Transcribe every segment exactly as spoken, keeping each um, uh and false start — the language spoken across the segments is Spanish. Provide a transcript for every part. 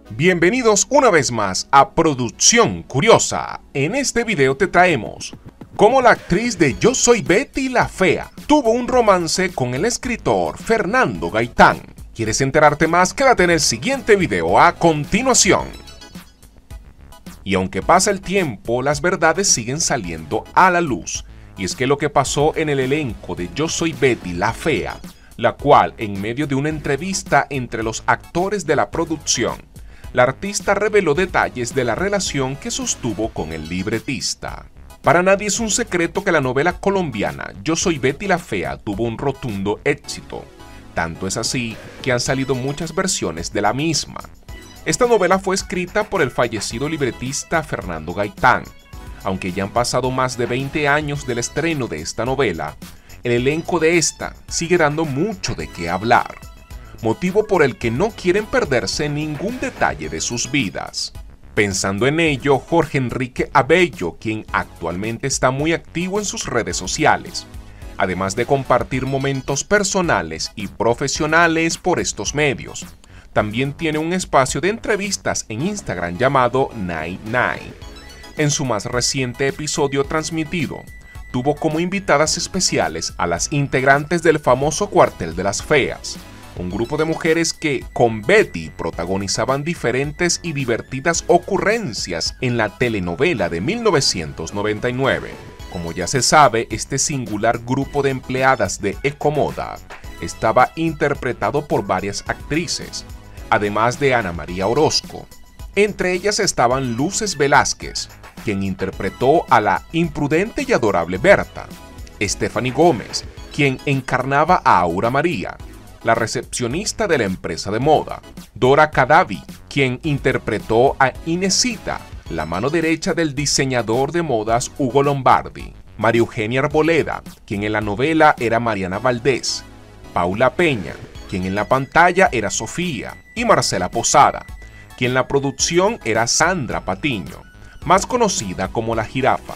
Bienvenidos una vez más a Producción Curiosa. En este video te traemos cómo la actriz de Yo Soy Betty la Fea tuvo un romance con el escritor Fernando Gaitán. ¿Quieres enterarte más? Quédate en el siguiente video a continuación. Y aunque pasa el tiempo, las verdades siguen saliendo a la luz. Y es que lo que pasó en el elenco de Yo Soy Betty la Fea, la cual en medio de una entrevista entre los actores de la producción, la artista reveló detalles de la relación que sostuvo con el libretista. Para nadie es un secreto que la novela colombiana Yo Soy Betty la Fea tuvo un rotundo éxito. Tanto es así que han salido muchas versiones de la misma. Esta novela fue escrita por el fallecido libretista Fernando Gaitán. Aunque ya han pasado más de veinte años del estreno de esta novela, el elenco de esta sigue dando mucho de qué hablar, motivo por el que no quieren perderse ningún detalle de sus vidas. Pensando en ello, Jorge Enrique Abello, quien actualmente está muy activo en sus redes sociales, además de compartir momentos personales y profesionales por estos medios, también tiene un espacio de entrevistas en Instagram llamado Night Night. En su más reciente episodio transmitido, tuvo como invitadas especiales a las integrantes del famoso Cuartel de las Feas, un grupo de mujeres que, con Betty, protagonizaban diferentes y divertidas ocurrencias en la telenovela de mil novecientos noventa y nueve. Como ya se sabe, este singular grupo de empleadas de Ecomoda estaba interpretado por varias actrices, además de Ana María Orozco. Entre ellas estaban Luces Velázquez, quien interpretó a la imprudente y adorable Berta, Stephanie Gómez, quien encarnaba a Aura María, la recepcionista de la empresa de moda, Dora Cadavi, quien interpretó a Inesita, la mano derecha del diseñador de modas Hugo Lombardi, María Eugenia Arboleda, quien en la novela era Mariana Valdés, Paula Peña, quien en la pantalla era Sofía, y Marcela Posada, quien en la producción era Sandra Patiño, más conocida como La Jirafa.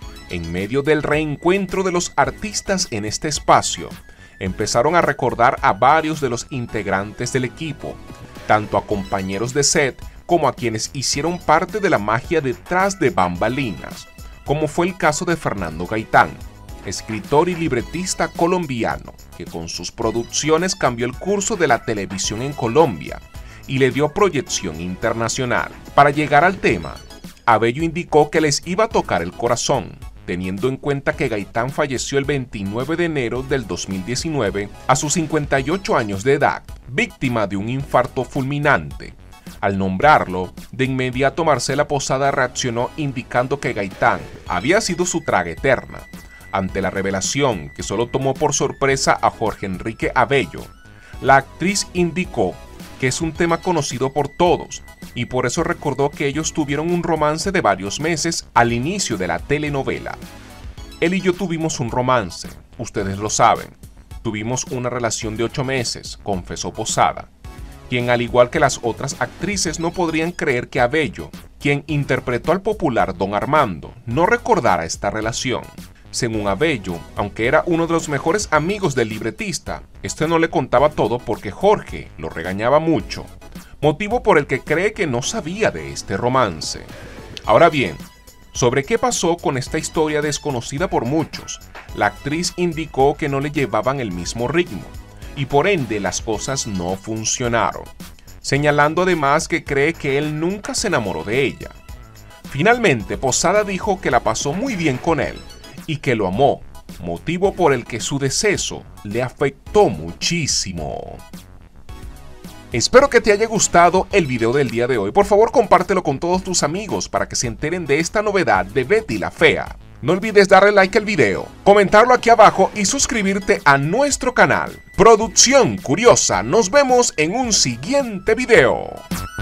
En medio del reencuentro de los artistas en este espacio, empezaron a recordar a varios de los integrantes del equipo, tanto a compañeros de set como a quienes hicieron parte de la magia detrás de bambalinas, como fue el caso de Fernando Gaitán, escritor y libretista colombiano, que con sus producciones cambió el curso de la televisión en Colombia y le dio proyección internacional. Para llegar al tema, Abello indicó que les iba a tocar el corazón, teniendo en cuenta que Gaitán falleció el veintinueve de enero del dos mil diecinueve a sus cincuenta y ocho años de edad, víctima de un infarto fulminante. Al nombrarlo, de inmediato Marcela Posada reaccionó indicando que Gaitán había sido su traga eterna. Ante la revelación, que solo tomó por sorpresa a Jorge Enrique Abello, la actriz indicó que es un tema conocido por todos, y por eso recordó que ellos tuvieron un romance de varios meses al inicio de la telenovela. Él y yo tuvimos un romance, ustedes lo saben. Tuvimos una relación de ocho meses, confesó Posada, quien al igual que las otras actrices no podrían creer que Abello, quien interpretó al popular Don Armando, no recordara esta relación. Según Abello, aunque era uno de los mejores amigos del libretista, este no le contaba todo porque Jorge lo regañaba mucho, motivo por el que cree que no sabía de este romance. Ahora bien, sobre qué pasó con esta historia desconocida por muchos, la actriz indicó que no le llevaban el mismo ritmo, y por ende las cosas no funcionaron, señalando además que cree que él nunca se enamoró de ella. Finalmente, Posada dijo que la pasó muy bien con él, y que lo amó, motivo por el que su deceso le afectó muchísimo. Espero que te haya gustado el video del día de hoy. Por favor, compártelo con todos tus amigos para que se enteren de esta novedad de Betty la Fea. No olvides darle like al video, comentarlo aquí abajo y suscribirte a nuestro canal. Producción Curiosa, nos vemos en un siguiente video.